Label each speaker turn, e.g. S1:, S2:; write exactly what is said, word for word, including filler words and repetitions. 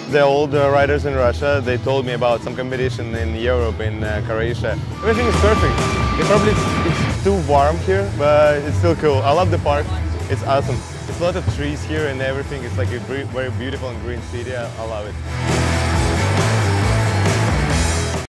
S1: the old uh, riders in Russia, they told me about some competition in Europe, in uh, Croatia. Everything is perfect. It probably it's, it's too warm here, but it's still cool. I love the park. It's awesome. It's a lot of trees here and everything. It's like a very beautiful and green city. I, I love it.